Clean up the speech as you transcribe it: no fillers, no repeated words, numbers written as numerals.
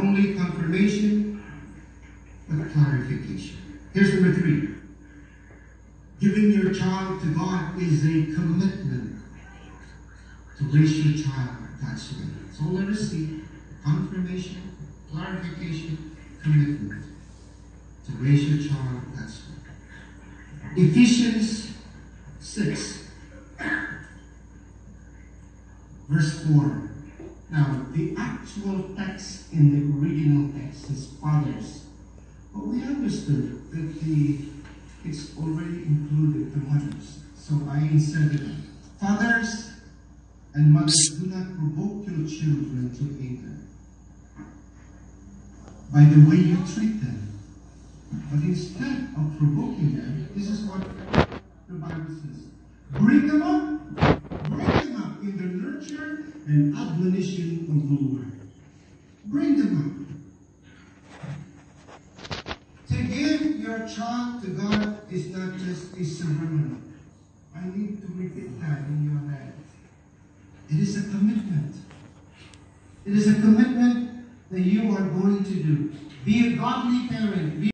only confirmation, but clarification. Here's number 3. Giving your child to God is a commitment to raise your child God's way. So let us see confirmation, clarification, commitment to raise your child God's way. Ephesians 6, verse 4. Now, the actual text in the original text is fathers. But we understood that it's already included the mothers. So I inserted it. Fathers and mothers, do not provoke your children to anger by the way you treat them. But instead of provoking them, this is what the Bible says. Bring them up in the nurture and admonition of the Lord. Bring them up. To give your child to God is not just a ceremony. I need to repeat that in your head. It is a commitment. It is a commitment that you are going to do. Be a godly parent.